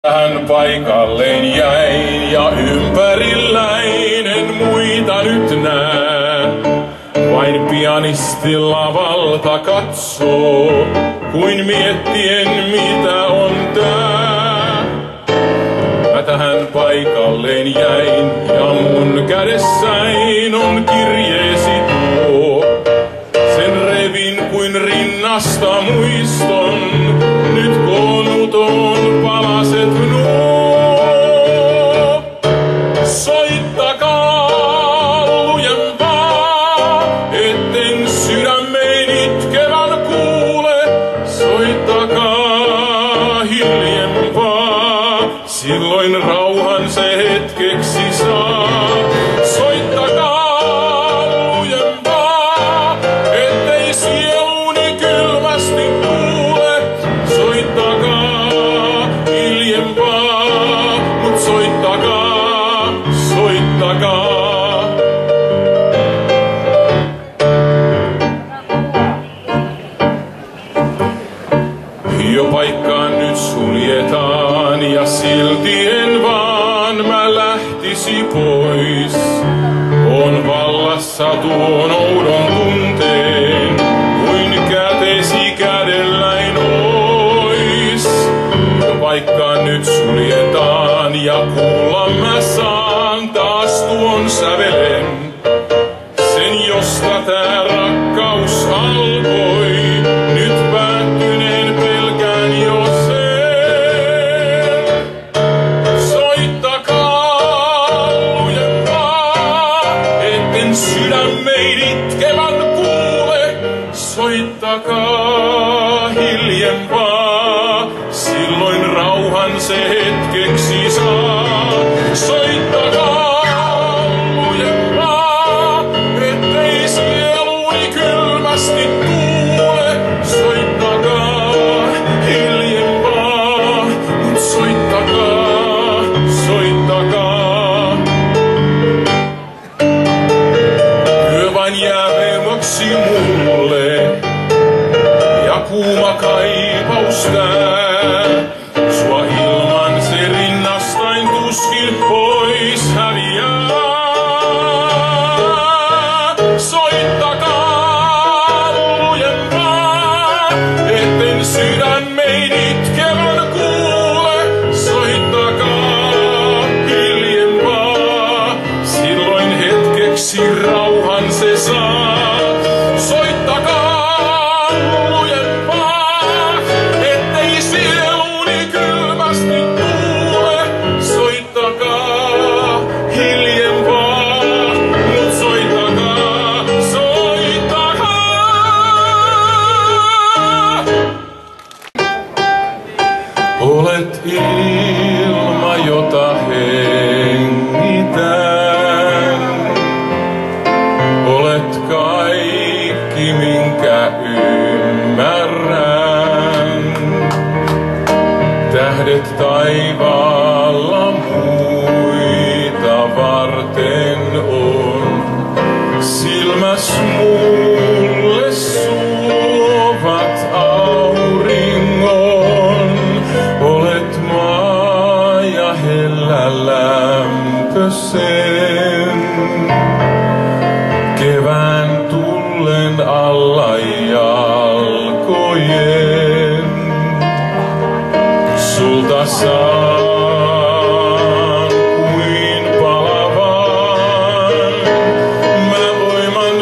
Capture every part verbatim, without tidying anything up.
Tähän paikalleen jäin ja ympärilläin en muita nyt näe. Vain pianisti lavalta katsoo, kuin miettien mitä on tää. Mä tähän paikalleen jäin ja mun kädessäin on kirjeesi tuo. Sen revin kuin rinnasta muiston, nyt koonnut on palaset nuo. Soittakaa lujempaa, etten sydämeen itkevän kuule. Soittakaa hiljempaa, silloin rauhan se hetkeksi saa. Soittakaa lujempaa, ettei sieluni kylmästi kuule. Soittakaa hiljempaa, mut soittakaa, soittakaa. Jo paikkaan nyt suljetaan ja silti en vaan mä lähtisi pois. On vallassa tuon oudon tunteen, kuin kätesi kädelläin ois. Jo paikkaan nyt suljetaan ja kuulla mä saan taas tuon sävelen. Sen josta tää rakkaus alkoi, nyt päättyneen pelkään jo sen. Soittakaa lujempaa, etten sydämein itkevän kuule. Soittakaa hiljempaa, silloin rauhan se hetkeksi saa. Soittakaa lujempaa, ettei sieluni kylmästi tuule. Soittakaa hiljempaa, mut soittakaa, soittakaa. Yö vain jää velmoksi mulle ja kuuma kaipaus tää. Sua ilman se rinnastain tuskin pois häviää. Soittakaa lujempaa, etten sydämein itkevän kuule. Soittakaa hiljempaa, silloin hetkeksi rauhan se saa. Soittakaa lujempaa, ettei sieluni kylmästi tuule. Soittakaa hiljempaa, mut soittakaa, soittakaa. Olet ilma, jota hengitän. Olet kaikki, minkä ymmärrän. Tähdet taivaalla muita varten on. Silmäs mulle suovat auringon. Olet maa ja hellä lämpö sen. Kevään tullen alla jalkojen. Sulta saan kuin palavan. Mä voiman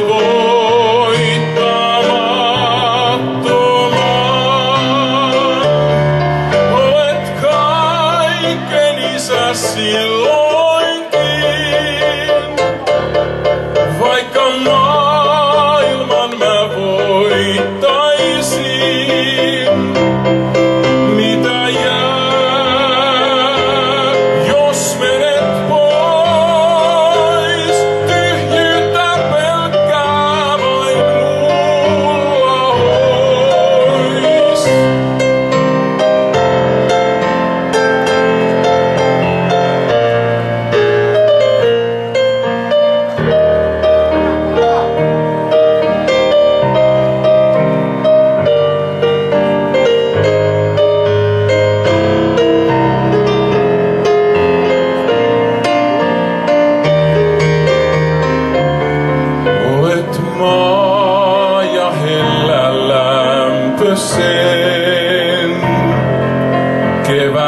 voittamattoman. Olet kaiken isä silloinkin. Vaikka maailman mä voittaisin. Mitä jää, jos menet pois? Tyhjyyttä pelkkää vain mulla ois.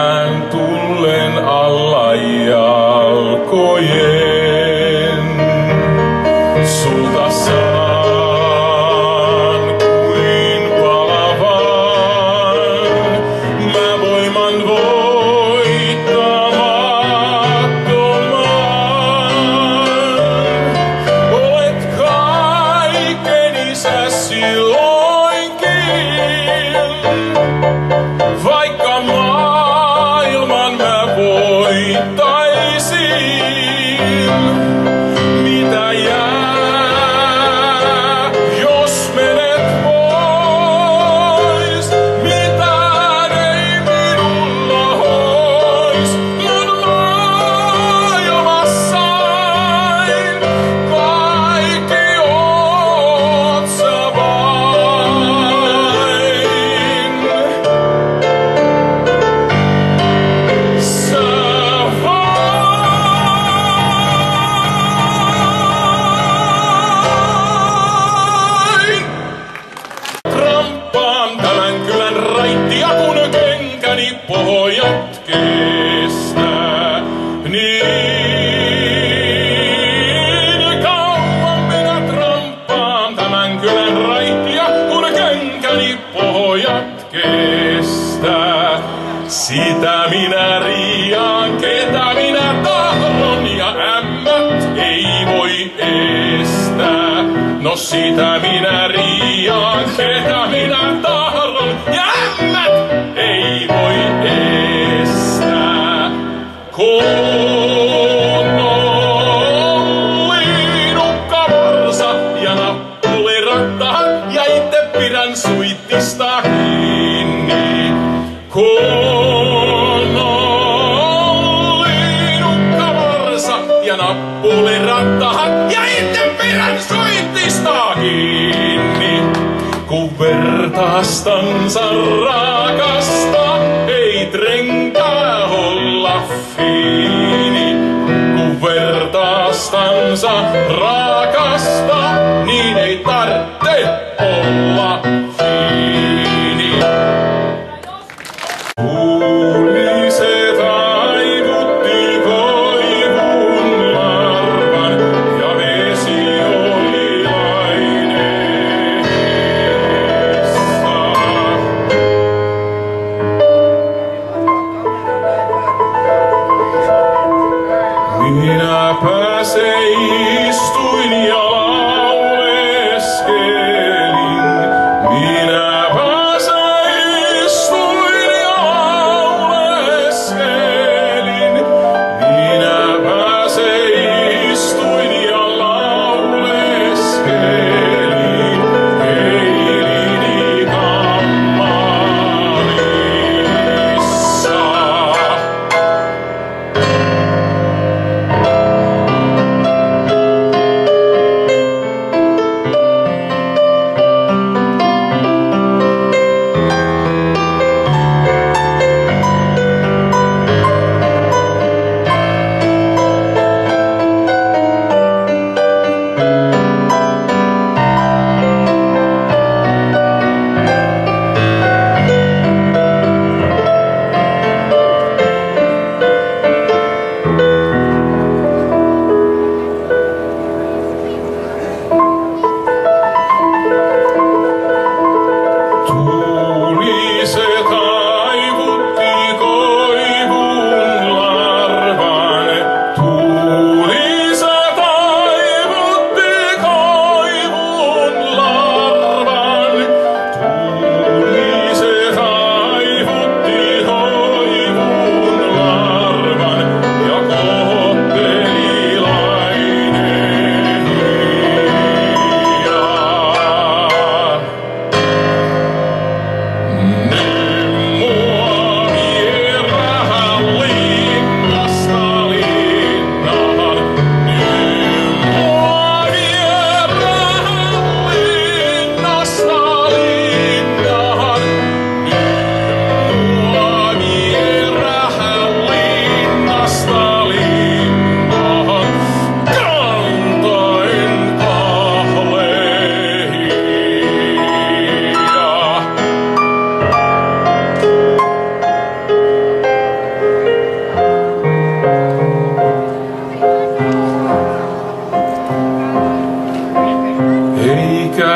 pään tullen alla jalkojen. Sulta saan kuin palavan, mä voiman voittamattoman. Olet kaiken isä silloinkin, vaikka maailman mä voittaisin. Mitä jää, jos menet pois? Mitään ei minulla ois, mut maailmassain kaikki oot sä vain. Sä vain. Tramppaan tämän kylän raittia, kun kenkäni pohjat kestää. Niin kauan minä tramppaan tämän kylän raittia, kun kenkäni pohjat kestää. Sitä minä riiaan, ketä minä tahdon, ja ämmät ei voi estää. No sitä minä riiaan, ketä minä tahdon, ja ämmät ei voi estää. Konnolli nukkavarsa ja nappulirattaat, ja itse pidän suitista kiinni. Konnolli nukkavarsa ja nappulirattaat, ja itse pidän suitista kiinni. Kun vertaastansa rakasta, ei trenkää olla fiini. Kun vertaastansa rakasta, niin ei tarvitse olla fiini. Uliset aivutti koivun larvan, ja vesi oli laineessa. Minä pääsen istuin ja lauleskelin. Minä pääsen istuin ja lauleskelin. Minä pääsen istuin ja lauleskelin. Heilini kammarissa.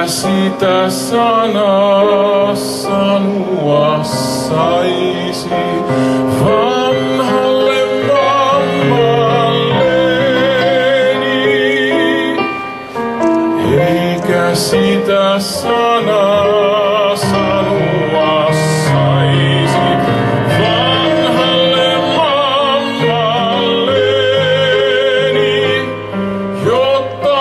sitä sanaa sanoa saisi vanhalle mammalleni, eikä sitä sanaa sanoa saisi vanhalle mammalleni, jotta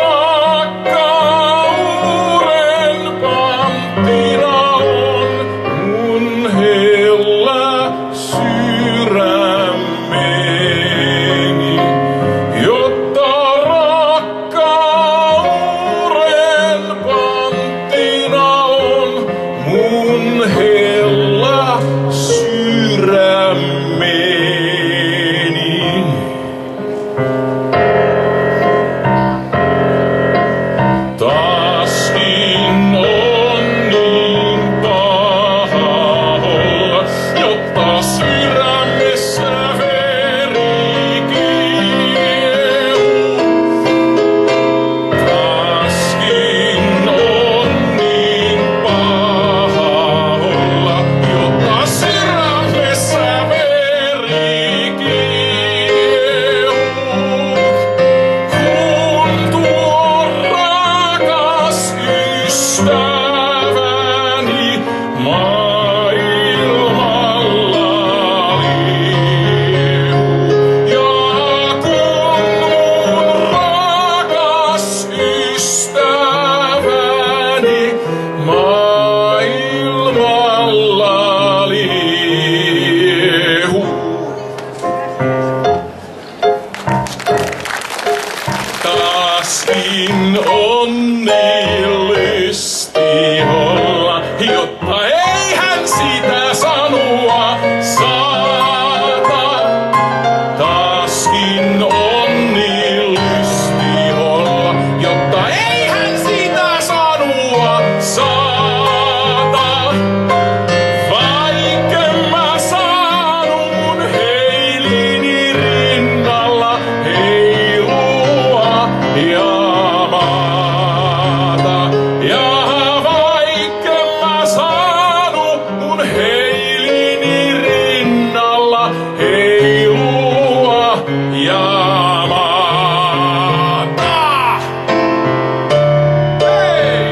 rakkauden panttina on mun hellä sydämeni, jotta rakkauden panttina on mun hellä sydämeni. Taaskin on niin paha olla, jotta sydämessä veri kiehuu. Taaskin on niin paha olla, jotta sydämessä veri kiehuu. Kun tuo rakas ystäväni maailmalla liehuu, ja kun mun rakas ystäväni maailmalla liehuu. Taaskin onnellisesti olla, jotta eihän sitä sanoa saata. Taaskin onnellisesti olla, jotta eihän sitä sanoa saata. Vaikka mä saanut mun heilini rinnalla heilua ja maata. Ja vaikka mä saanut mun heilini rinnalla heilua ja maata. Hei!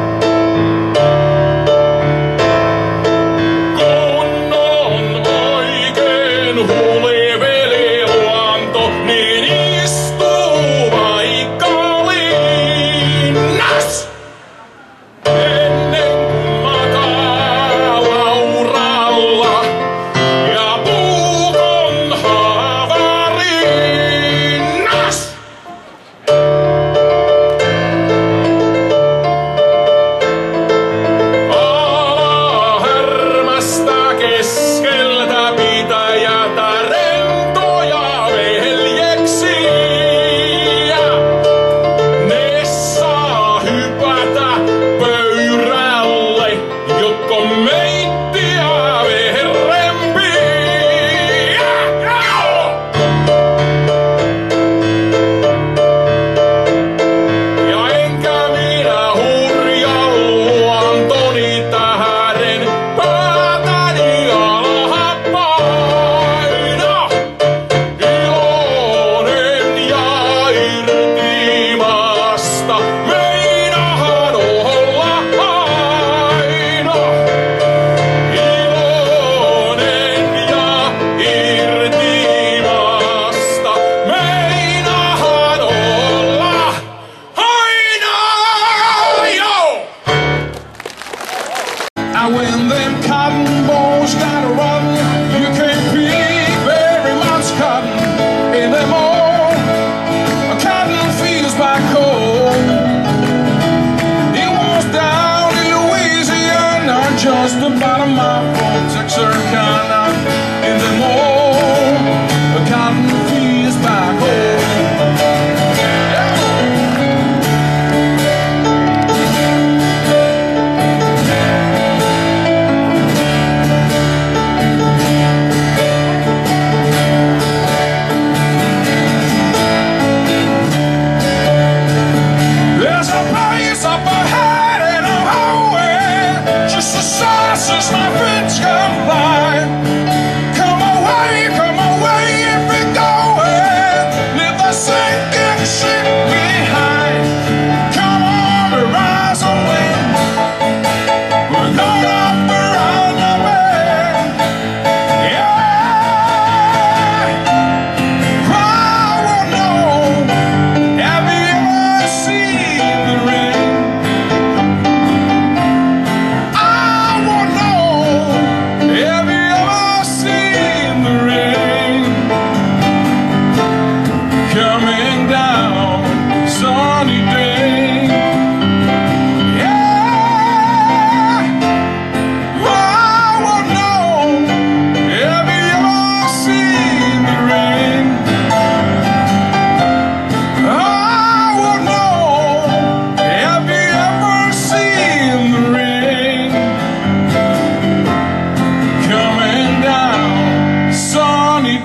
Kun on oikein huliveli luonto, niin istuu vaikka linnas. Ennen kuin makaa lauralla ja puukon haavarinnas. Ala härmästä keskeltä pitäjätä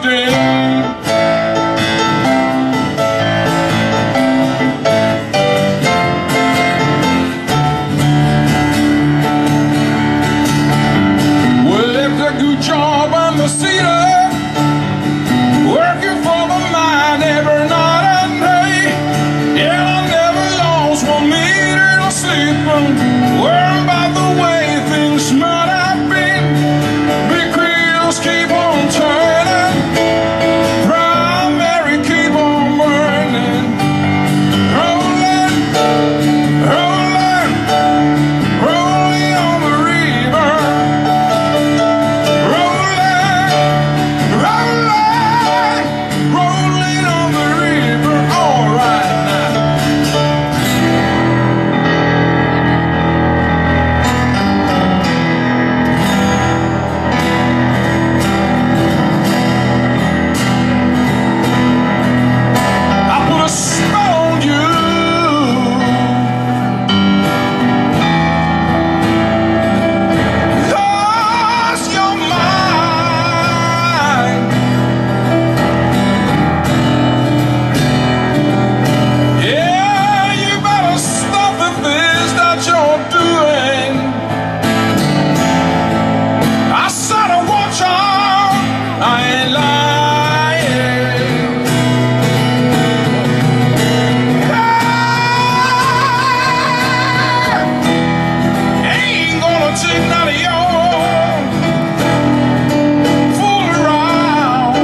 something. Well, left a good job on the cedar, working for the mine every night and day. Yeah, I never lost one minute of sleeping, worrying about the way things might have been. Big wheels keep on turning, primary keep on burning, rolling, rolling, rolling on the river, rolling, rolling, rolling on the river. All right now. I put a spell on you, 'cause you're mine. Yeah, you better stop the things that you're doing. I said to watch out, I ain't lying. Ain't gonna take none of your fool around.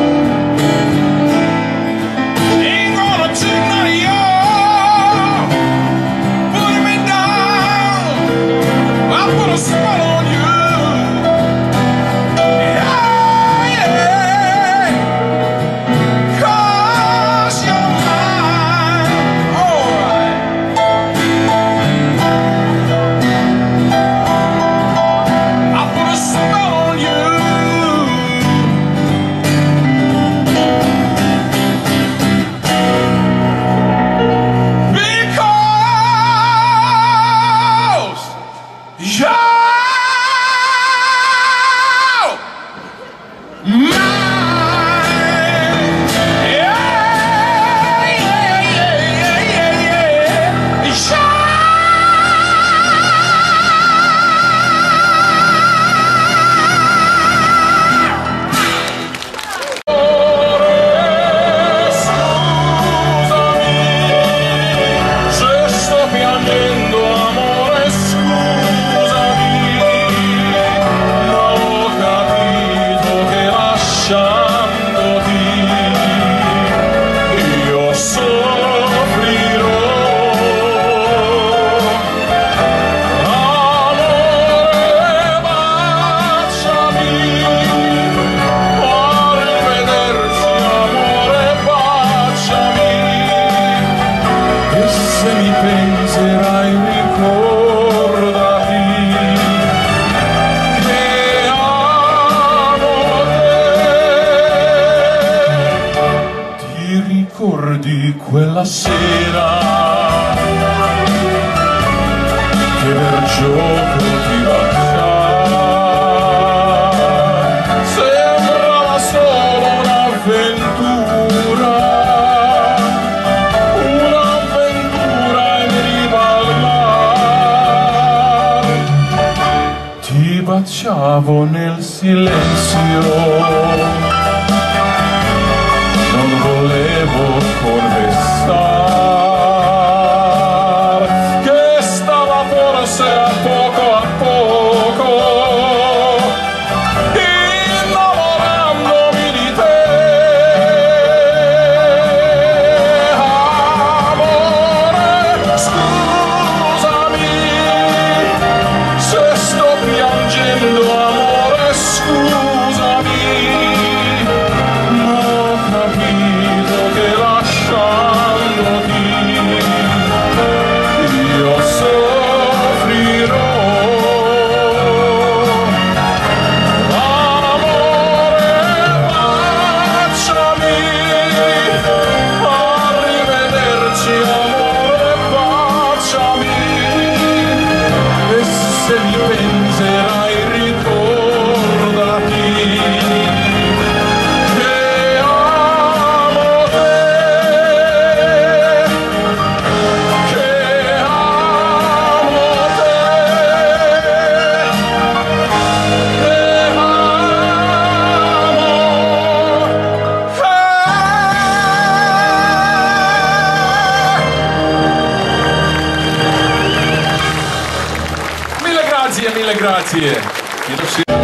Ain't gonna take none of your putting me down. I put a spell on you. Yeah, yeah. 'Cause you're mine. All right. I put a spell on you. Because you're mine. Yeah, yeah, yeah, yeah, yeah, yeah. Se sto piangendo, amore, scusami, ma ho capito che lasciandoti io soffrirò. Amore, baciami, arrivederci, amore, baciami. E se mi penserai ricordati che amo te. Ti ricordi quella sera che per gioco ti baciai? Sembrava solo un'avventura, un'avventura in riva al mare. Ti baciavo nel silenzio, non volevo confessare che stava forse a poco a poco innamorandomi di te. Amore, scusami se sto piangendo, amore, scusami. tie. Kiitoksia.